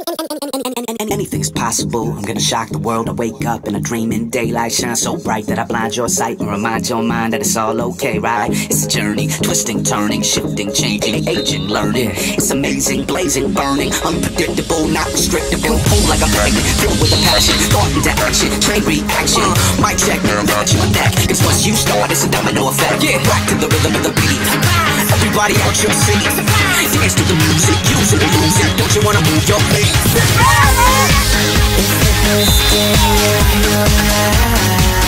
Anything's possible. I'm gonna shock the world. I wake up in a dream in daylight, shine so bright that I blind your sight and remind your mind that it's all okay, right? It's a journey, twisting, turning, shifting, changing, aging, learning. It's amazing, blazing, burning, unpredictable, not restrictable. Pull like a magnet, filled with a passion, thought into action, train reaction. Mic check, got you a neck. Cause once you start, it's a domino effect. Yeah, back to the rhythm of the beat. Everybody out your seat. Dance to the music, use it or lose it. Don't you wanna move your feet? It's the first day of your life.